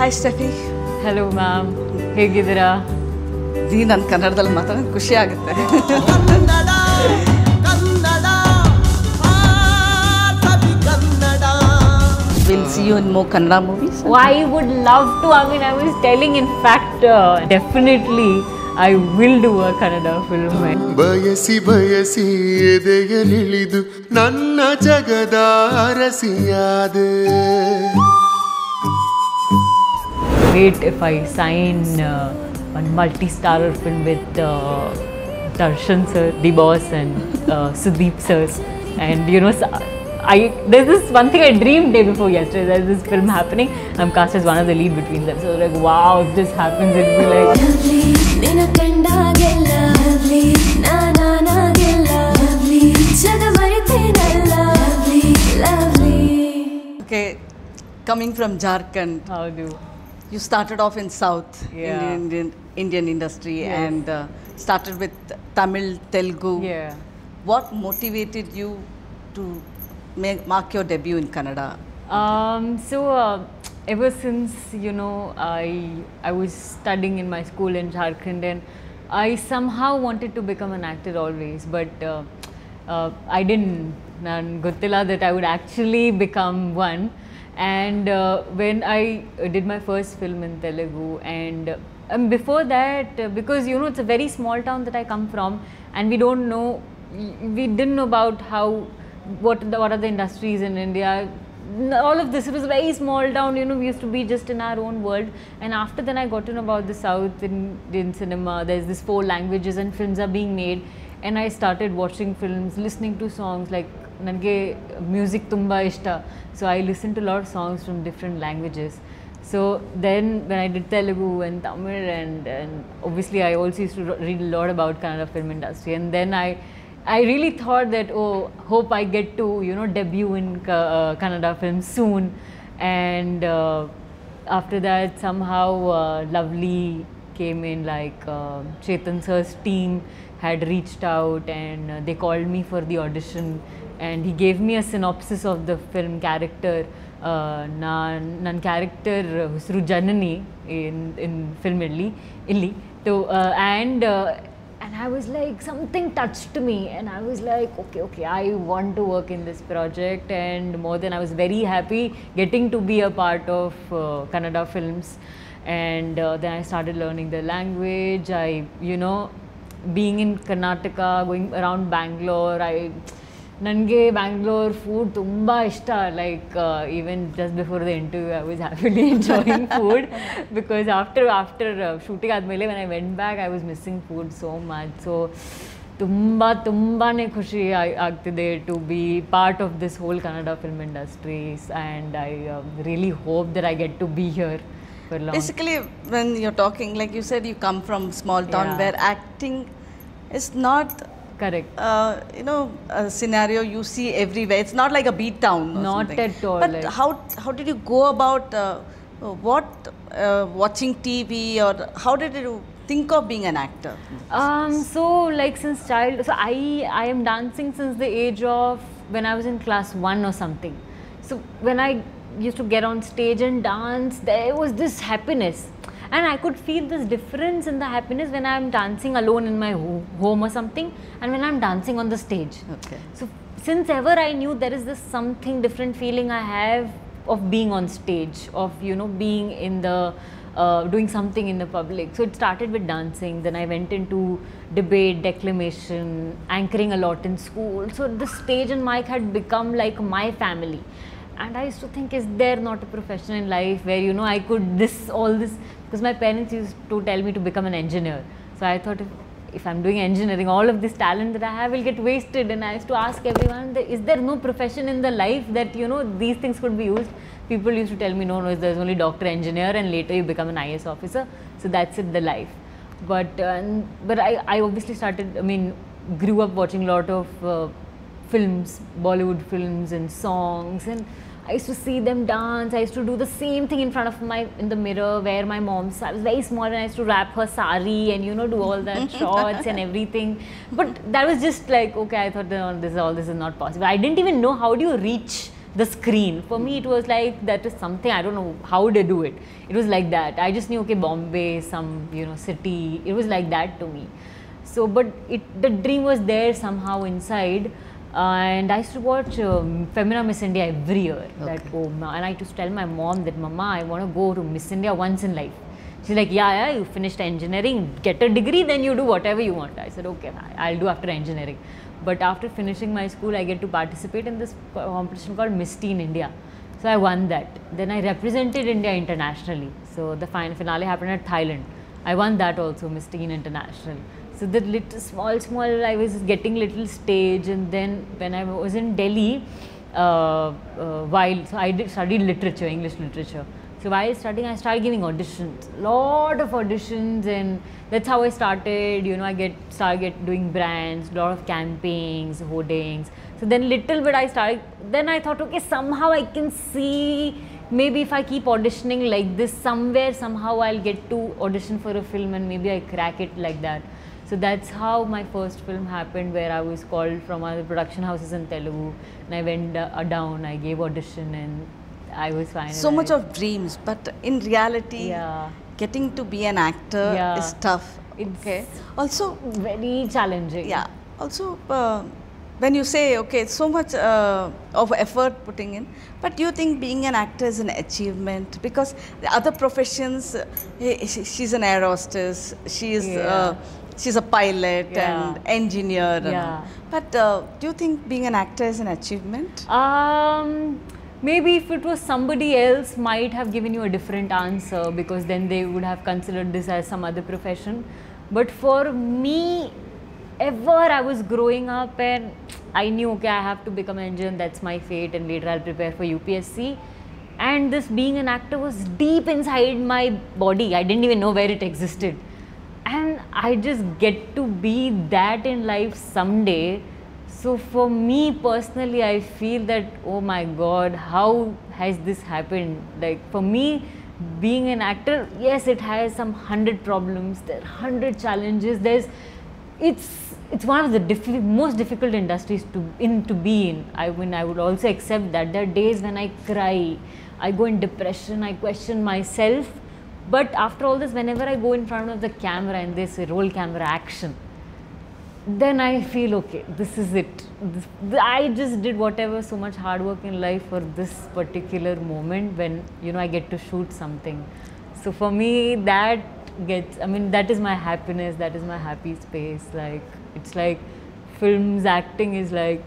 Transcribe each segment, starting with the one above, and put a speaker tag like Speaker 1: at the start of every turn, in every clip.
Speaker 1: Hi Stefy.
Speaker 2: Hello ma'am. ಹೇಗಿದ್ದೀರಾ?
Speaker 1: G ನನ್ನ ಕನ್ನಡದಲ್ಲಿ ಮಾತಾಡೋದು ಖುಷಿ ಆಗುತ್ತೆ. We'll see you in more Kannada movies.
Speaker 2: Oh, I would love to. I mean, I was telling, in fact, definitely I will do a Kannada film.
Speaker 3: ಬಯಸಿ ಬಯಸಿ ಎದೆಯಲಿಳಿದು ನನ್ನ ಜಗದ ಅರಸಿಯಾದೆ.
Speaker 2: Great if I sign a multi-starrer film with Darshan sir, the boss, and Sudeep sir, and you know. There's this one thing I dreamed day before yesterday. There's this film happening. I'm cast as one of the lead between them. So I was like, wow, if this happens, it'll be like.
Speaker 1: Okay, coming from Jharkhand.
Speaker 2: How do?
Speaker 1: You started off in South
Speaker 2: Yeah.
Speaker 1: Indian industry
Speaker 2: Yes.
Speaker 1: and started with Tamil, Telugu.
Speaker 2: Yeah.
Speaker 1: What motivated you to mark your debut in Kannada?
Speaker 2: Ever since, you know, I was studying in my school in Jharkhand, and I somehow wanted to become an actor always, but I didn't. Nan gottilla that I would actually become one. And when I did my first film in Telugu, and before that, because you know it's a very small town that I come from, and we didn't know about what are the industries in India. All of this, it was a very small town, you know, we used to be just in our own world. And after then I got to know about the South Indian cinema. There's this 4 languages and films are being made, and I started watching films, listening to songs. Like nange music tumba ishta, so I listened to a lot of songs from different languages. So then when I did Telugu and Tamil, and obviously I also used to read a lot about Kannada film industry, and then I really thought that, oh, hope I get to, you know, debut in Kannada film soon. And after that, somehow Loveli came in, like Chethan sir's team had reached out, and they called me for the audition, and he gave me a synopsis of the film character. Nan character Husru Janani in film illi. So and I was like, something touched me, and I was like, okay, I want to work in this project. And more than, I was very happy getting to be a part of Kannada films. And then I started learning the language. You know, being in Karnataka, going around Bangalore, nange Bangalore food tumba ishta. Like even just before the interview, I was happily enjoying food, because after shooting admele, when I went back, I was missing food so much. So tumba ne khushi agtide to be part of this whole Kannada film industry, and I really hope that I get to be here for long.
Speaker 1: Basically, when you're talking, like you said, you come from small town where acting is not
Speaker 2: correct.
Speaker 1: You know, a scenario you see everywhere. It's not like a beat town or
Speaker 2: not
Speaker 1: something.
Speaker 2: At all.
Speaker 1: But how did you go about watching TV, or how did you think of being an actor?
Speaker 2: So like since childhood, so I am dancing since the age of when I was in class 1 or something. So when I used to get on stage and dance, there was this happiness. And I could feel this difference in the happiness when I am dancing alone in my home or something, and when I am dancing on the stage.
Speaker 1: Okay.
Speaker 2: So since ever I knew there is this something different feeling I have of being on stage, of, you know, being in the doing something in the public. So it started with dancing. Then I went into debate, declamation, anchoring a lot in school. So the stage and mic had become like my family. And I used to think, is there not a profession in life where, you know, I could all this, because my parents used to tell me to become an engineer. So I thought, if I'm doing engineering, all of this talent that I have will get wasted. And I used to ask everyone, is there no profession in the life that, you know, these things could be used? People used to tell me, no, there's only doctor, engineer, and later you become an IS officer. So that's it, the life. But I obviously started, grew up watching a lot of films, Bollywood films and songs, and I used to see them dance. I used to do the same thing in the mirror, wear my mom's. I was very small and I used to wrap her sari and, you know, do all that shots and everything. But that was just like, okay, I thought all this is not possible. I didn't even know how do you reach the screen. For me, it was like, that is something, I don't know how they do it. It was like that. I just knew, okay, Bombay, some, you know, city. It was like that to me. So, but the dream was there somehow inside. And I used to watch Femina Miss India every year.
Speaker 1: Okay.
Speaker 2: That, oh, and I used to tell my mom that, Mama, I want to go to Miss India once in life. She's like, yeah, you finished engineering, get a degree, then you do whatever you want. I said, okay, I'll do after engineering. But after finishing my school, I get to participate in this competition called Miss Teen India. So I won that. Then I represented India internationally. So the final finale happened at Thailand. I won that also, Miss Teen International. So the little small, I was getting little stage. And then when I was in Delhi, so I studied literature, English literature. So while studying, I started giving auditions, lot of auditions, and that's how I started. You know, I started doing brands, lot of campaigns, hoardings. So then little bit I started. Then I thought, okay, somehow I can see, maybe if I keep auditioning like this, somehow I'll get to audition for a film, and maybe I crack it like that. So that's how my first film happened, where I was called from other production houses in Telugu, and I went down, I gave audition, and I was fine.
Speaker 1: So much of dreams, but in reality, getting to be an actor is tough.
Speaker 2: It's
Speaker 1: also
Speaker 2: very challenging.
Speaker 1: Yeah. Also, when you say, okay, so much of effort putting in, but do you think being an actor is an achievement? Because the other professions, she's an air hostess, she's a pilot and engineer. And but do you think being an actor is an achievement?
Speaker 2: Maybe if it was somebody else, might have given you a different answer, because then they would have considered this as some other profession. But for me, I was growing up and I knew, okay, I have to become an engineer, that's my fate, and later I'll prepare for UPSC. And this being an actor was deep inside my body. I didn't even know where it existed. And I just get to be that in life someday. So for me personally, I feel that, oh my God, how has this happened? Like for me, being an actor, yes, it has some 100 problems, there are 100 challenges. It's one of the most difficult industries to be in. I would also accept that there are days when I cry, I go in depression, I question myself. But after all this, whenever I go in front of the camera and they say roll camera action, then I feel, okay, this is it. I just did whatever, so much hard work in life for this particular moment when, you know, I get to shoot something. So for me, that is my happiness, that is my happy space. Like, it's like films, acting is like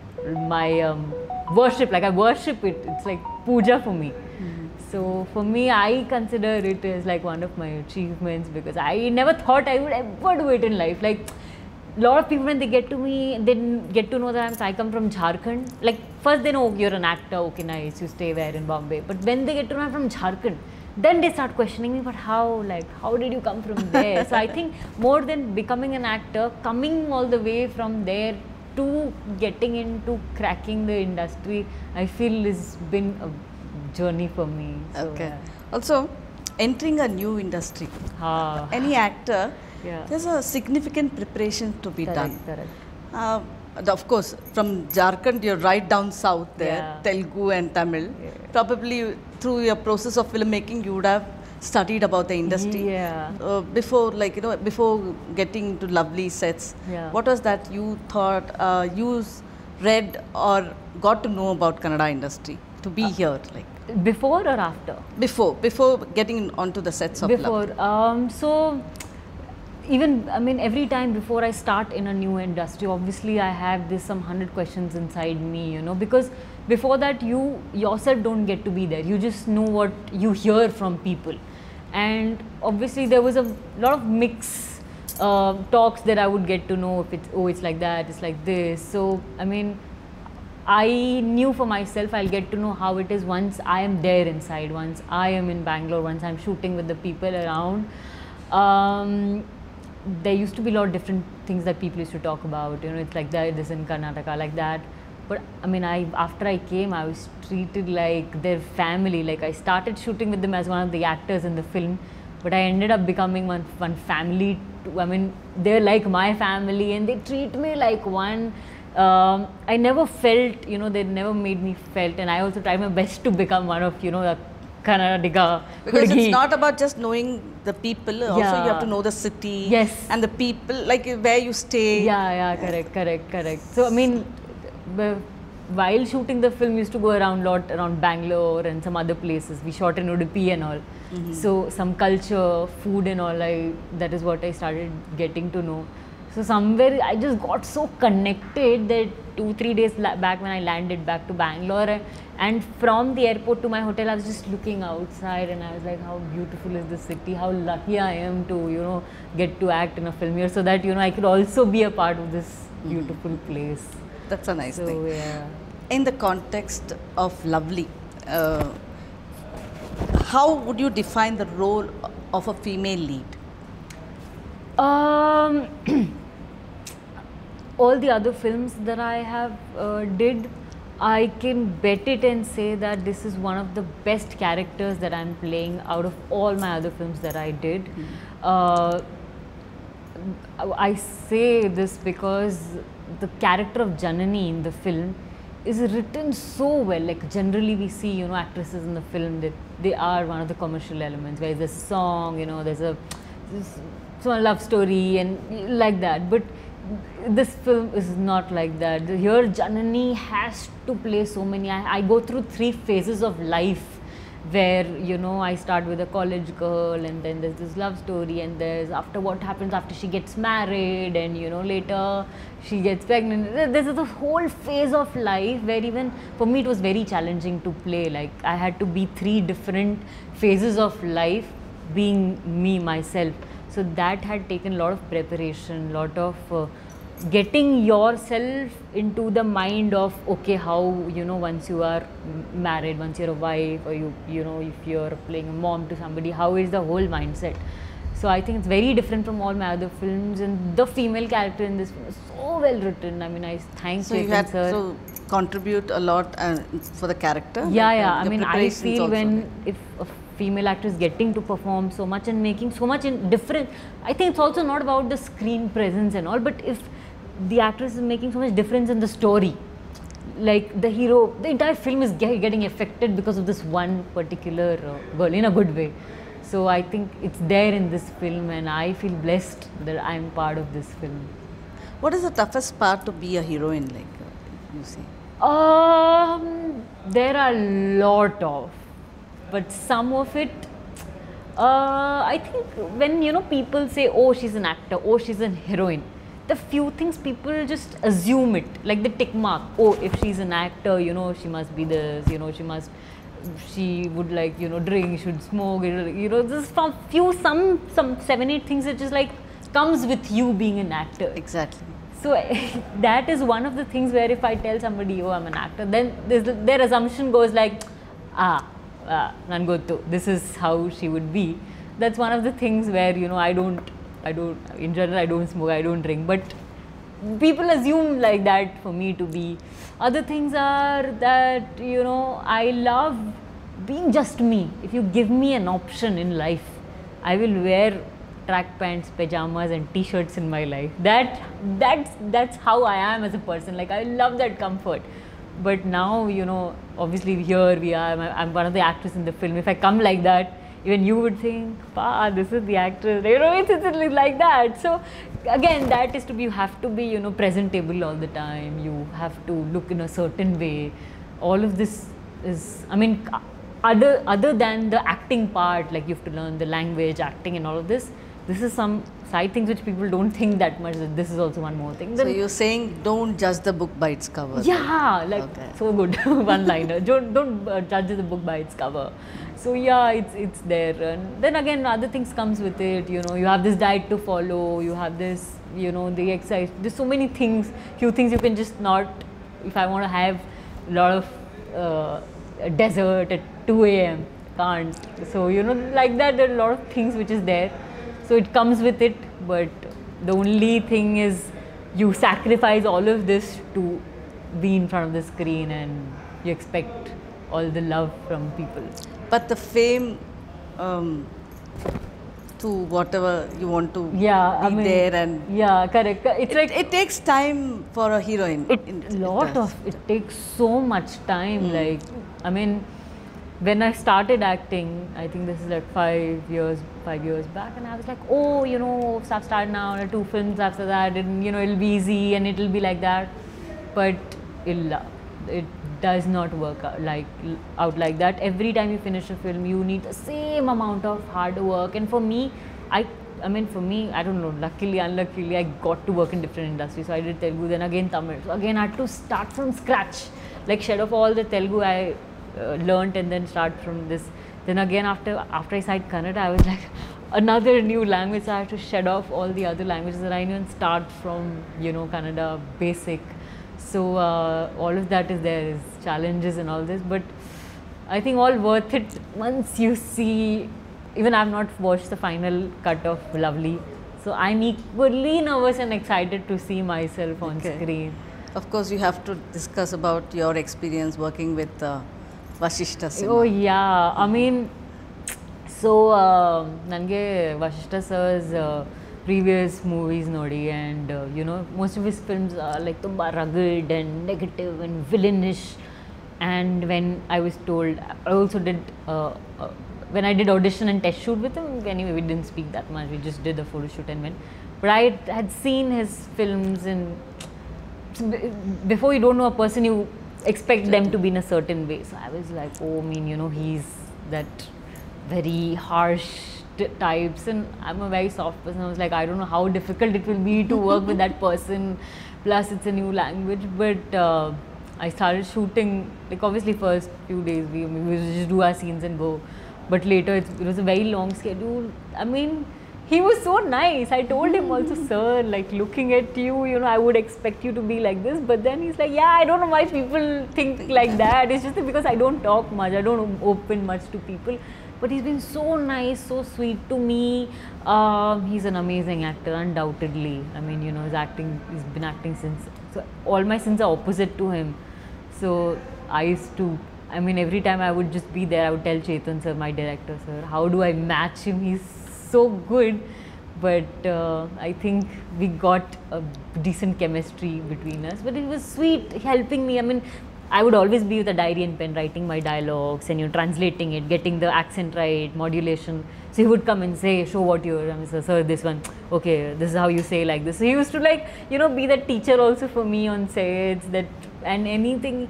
Speaker 2: my worship, like I worship it. It's like puja for me. So for me, I consider it as like one of my achievements, because I never thought I would ever do it in life. Like, a lot of people, when they get to me, they get to know that I come from Jharkhand. Like, first they know, you're an actor, okay, nice, you stay where in Bombay. But when they get to know I'm from Jharkhand, then they start questioning me, but how did you come from there? So I think more than becoming an actor, coming all the way from there to getting into cracking the industry, I feel has been a journey for me. So,
Speaker 1: okay. Also, entering a new industry, any actor, there's a significant preparation to be done.
Speaker 2: Correct.
Speaker 1: Of course, from Jharkhand, you're right down south there, Telugu and Tamil. Probably through your process of filmmaking, you would have studied about the industry. Before getting to Lovely sets, what was that you thought, you read or got to know about Kannada industry to be here? Like
Speaker 2: before or after?
Speaker 1: Before getting onto the sets of Lovely.
Speaker 2: So even, every time before I start in a new industry, obviously I have some 100 questions inside me, you know, because before that you yourself don't get to be there. You just know what you hear from people. And obviously there was a lot of mixed talks that I would get to know, if it's like that, it's like this. So, I knew for myself I'll get to know how it is once I am there inside, once I am in Bangalore, once I'm shooting with the people around. There used to be a lot of different things that people used to talk about, you know, it's like that, this in Karnataka, like that. But after I came, I was treated like their family. Like, I started shooting with them as one of the actors in the film, but I ended up becoming one family. They're like my family and they treat me like one. I never felt, you know, they never made me felt, and I also try my best to become one of, you know, the Kannada.
Speaker 1: Because it's not about just knowing the people, also you have to know the city.
Speaker 2: Yes.
Speaker 1: And the people, like where you stay.
Speaker 2: Yeah, correct. So, I mean, while shooting the film, we used to go around Bangalore and some other places. We shot in Udupi and all. So, some culture, food and all, that is what I started getting to know. So, somewhere I just got so connected that 2-3 days back when I landed back to Bangalore, and from the airport to my hotel, I was just looking outside and I was like, how beautiful is this city, how lucky I am to, you know, get to act in a film here, so that, you know, I could also be a part of this beautiful place.
Speaker 1: That's a nice thing.
Speaker 2: Yeah.
Speaker 1: In the context of Lovely, how would you define the role of a female lead?
Speaker 2: All the other films that I have did, I can bet it and say that this is one of the best characters that I'm playing out of all my other films that I did. I say this because the character of Janani in the film is written so well. Like generally we see, you know, actresses in the film that they are one of the commercial elements, where there's a song, you know, there's a love story and like that. But this film is not like that. Here Janani has to play so many. I go through 3 phases of life where, you know, I start with a college girl, and then there's this love story, and there's after what happens after she gets married, and, you know, later she gets pregnant. There's this whole phase of life where even for me it was very challenging to play. Like I had to be 3 different phases of life being me, myself. So that had taken a lot of preparation, lot of getting yourself into the mind of, okay, how, you know, once you are married, once you're a wife, or you know, if you're playing a mom to somebody, how is the whole mindset? So I think it's very different from all my other films, and the female character in this film is so well written. I mean, I thank
Speaker 1: So
Speaker 2: Chethan,
Speaker 1: you had
Speaker 2: sir.
Speaker 1: to contribute a lot for the character?
Speaker 2: Yeah. I mean, I feel when if a female actor is getting to perform so much and making so much in different, I think it's also not about the screen presence and all, but if the actress is making so much difference in the story, like the hero, the entire film is getting affected because of this one particular girl in a good way. So I think it's there in this film, and I feel blessed that I'm part of this film.
Speaker 1: What is the toughest part to be a heroine, like you see?
Speaker 2: There are a lot of, but some of it, I think when, you know, people say, oh, she's an actor, oh, she's a heroine, the few things people just assume it, like the tick mark. Oh, if she's an actor, you know, she must be this, you know, she would like, you know, drink, should smoke, you know, this from some 7-8 things that just like comes with you being an actor.
Speaker 1: Exactly.
Speaker 2: So that is one of the things where if I tell somebody, oh, I'm an actor, then their assumption goes like, Nangottu, this is how she would be. That's one of the things where, you know, I don't, in general, I don't smoke, I don't drink, but people assume like that for me to be. Other things are that, you know, I love being just me. If you give me an option in life, I will wear track pants, pajamas and t-shirts in my life. That's how I am as a person. Like I love that comfort. But now, you know, obviously here we are, I'm one of the actors in the film. If I come like that, even you would think, this is the actress, you know, it's like that. So again, that is to be, you have to be, you know, presentable all the time. You have to look in a certain way. All of this is, I mean, other than the acting part, like you have to learn the language, acting and all of this, this is some side things which people don't think that much, that this is also one more thing.
Speaker 1: So you're saying don't judge the book by its cover?
Speaker 2: Yeah, like so good, one liner. Don't judge the book by its cover. So yeah, it's there. And then again, other things comes with it. You know, you have this diet to follow. You have this, you know, the exercise. There's so many things. Few things you can just not. If I want to have a lot of dessert at 2 a.m. can't. So you know, like that, there are a lot of things which is there. So it comes with it. But the only thing is, you sacrifice all of this to be in front of the screen, and you expect all the love from people.
Speaker 1: But the fame to whatever you want to
Speaker 2: be
Speaker 1: there and
Speaker 2: correct. It's like
Speaker 1: it takes time for a heroine.
Speaker 2: It takes so much time. Like, I mean, when I started acting, I think this is like 5 years back, and I was like, oh, you know, stuff started now, 2 films after that, and you know, it'll be easy and it'll be like that. But it does not work out like that. Every time you finish a film, you need the same amount of hard work. And for me, I don't know, luckily, unluckily, I got to work in different industries. So I did Telugu, then again Tamil. So again, I had to start from scratch, like shed off all the Telugu I learnt and then start from this. Then again, after I started Kannada, I was like, another new language. So I had to shed off all the other languages that I knew and start from, you know, Kannada basic. So all of that is there, is challenges and all this, but I think all worth it once you see. Even I have not watched the final cut of Loveli, so I'm equally nervous and excited to see myself on screen.
Speaker 1: Of course, you have to discuss about your experience working with Vasishta Simha.
Speaker 2: Oh yeah, I mean, so nange Vasishta sir's previous movies nodi, and you know, most of his films are like tumba rugged and negative and villainish. And when I was told, I also did when I did audition and test shoot with him. Anyway, we didn't speak that much, we just did the photo shoot and went. But I had seen his films, and before you don't know a person, you expect them to be in a certain way. So I was like, oh, I mean, you know, he's that very harsh types, and I'm a very soft person. I was like, I don't know how difficult it will be to work with that person, plus it's a new language. But I started shooting, like obviously first few days we just do our scenes and go, but later it was a very long schedule. I mean, he was so nice. I told him also, sir, like looking at you, you know, I would expect you to be like this. But then he's like, yeah, I don't know why people think like that. It's just because I don't talk much, I don't open much to people. But he's been so nice, so sweet to me. He's an amazing actor, undoubtedly. I mean, you know, he's been acting since, so all my sins are opposite to him. So I used to, I mean, every time I would just be there, I would tell Chethan sir, my director, sir, how do I match him? He's so good. But I think we got a decent chemistry between us. But it was sweet, helping me. I mean, I would always be with a diary and pen, writing my dialogues and, you know, translating it, getting the accent right, modulation. So he would come and say, show what you're, I mean, sir, this one, okay, this is how you say like this. So he used to, like, you know, be that teacher also for me on sets, that, and anything,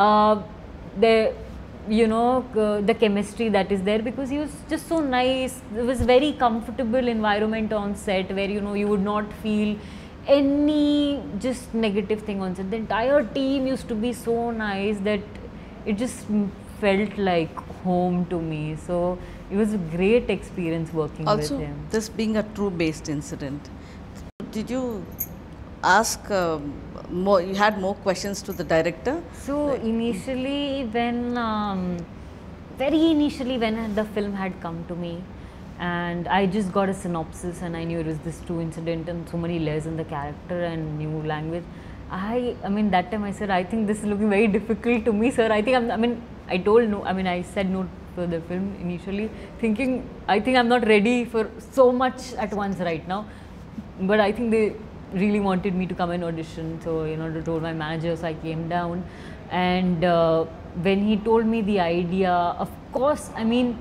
Speaker 2: you know, the chemistry that is there, because he was just so nice. It was very comfortable environment on set where, you know, you would not feel any just negative thing on set. The entire team used to be so nice that it just felt like home to me. So it was a great experience working with him.
Speaker 1: Also, this being a true based incident, did you ask more, you had more questions to the director?
Speaker 2: So initially when, very initially when the film had come to me, and I just got a synopsis and I knew it was this true incident and so many layers in the character and new language. I mean, that time I said, I think this is looking very difficult to me, sir. I think I said no for the film initially, thinking, I think I'm not ready for so much at once right now. But I think they really wanted me to come and audition. So, you know, I told my manager, so I came down. And when he told me the idea, of course, I mean,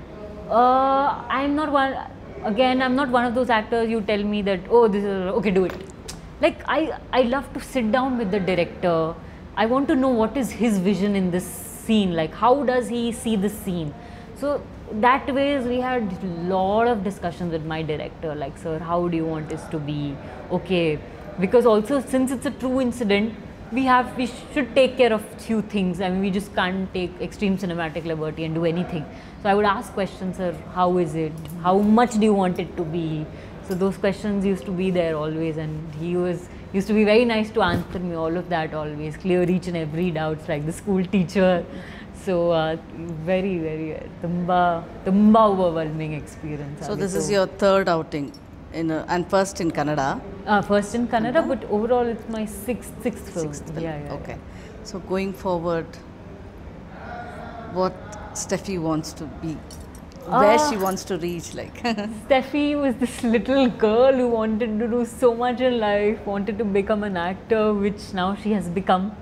Speaker 2: I'm not one of those actors you tell me that, oh, this is, okay, do it. Like, I love to sit down with the director. I want to know what is his vision in this scene, like how does he see the scene. So that way we had a lot of discussions with my director, like, sir, how do you want this to be? Okay, because also since it's a true incident, we should take care of few things. I mean, we just can't take extreme cinematic liberty and do anything. So I would ask questions, sir, how is it? How much do you want it to be? So those questions used to be there always, and he used to be very nice to answer me all of that always, clear each and every doubts like the school teacher. So very, very tumba overwhelming experience.
Speaker 1: So this is your third outing, and first in Kannada.
Speaker 2: First in Kannada, but overall it's my sixth film. Yeah.
Speaker 1: Okay. So going forward, what Stefy wants to be where she wants to reach, like.
Speaker 2: Stefy was this little girl who wanted to do so much in life, wanted to become an actor, which now she has become.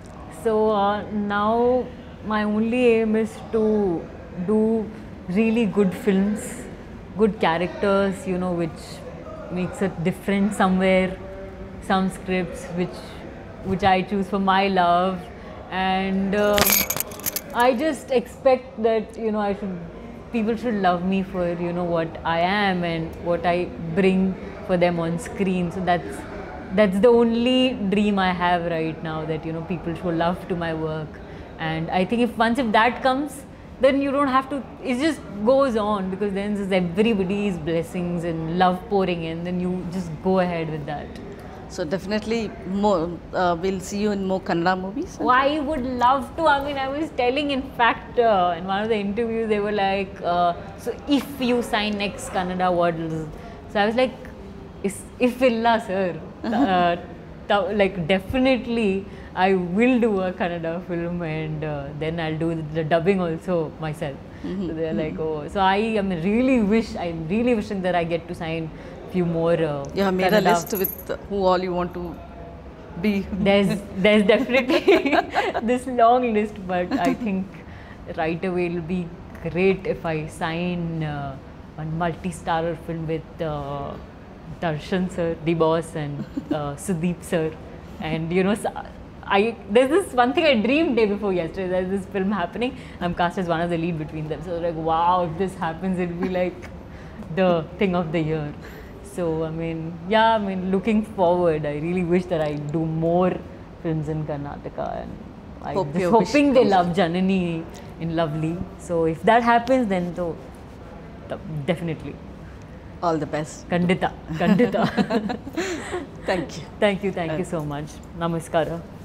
Speaker 2: So now my only aim is to do really good films, good characters, you know, which makes it different somewhere, some scripts which I choose for my love, and I just expect that, you know, people should love me for, you know, what I am and what I bring for them on screen. So that's the only dream I have right now, that, you know, people show love to my work. And I think once that comes, then you don't have to, it just goes on, because then there's everybody's blessings and love pouring in, then you just go ahead with that.
Speaker 1: So definitely more, we'll see you in more Kannada movies?
Speaker 2: Oh, I would love to. I mean, I was telling, in fact, in one of the interviews, they were like, so if you sign next Kannada, what will... So I was like, if illa, sir. Like, definitely, I will do a Kannada film, and then I'll do the dubbing also myself. So they're like, oh. So I'm really wishing that I get to sign few more.
Speaker 1: You have made Kannada. A list with who all you want to be.
Speaker 2: There's definitely this long list, but I think right away it'll be great if I sign one multi-starrer film with Darshan sir, the boss, and Sudeep sir, and you know, there's this one thing I dreamed day before yesterday. There's this film happening. I'm cast as one of the lead between them. So like, wow, if this happens, it'll be like the thing of the year. So, I mean, yeah, I mean, looking forward, I really wish that I do more films in Karnataka, and I'm just hoping they love Janani in Loveli. So, if that happens, then definitely.
Speaker 1: All the best.
Speaker 2: Kandita.
Speaker 1: Thank you.
Speaker 2: Thank you so much. Namaskara.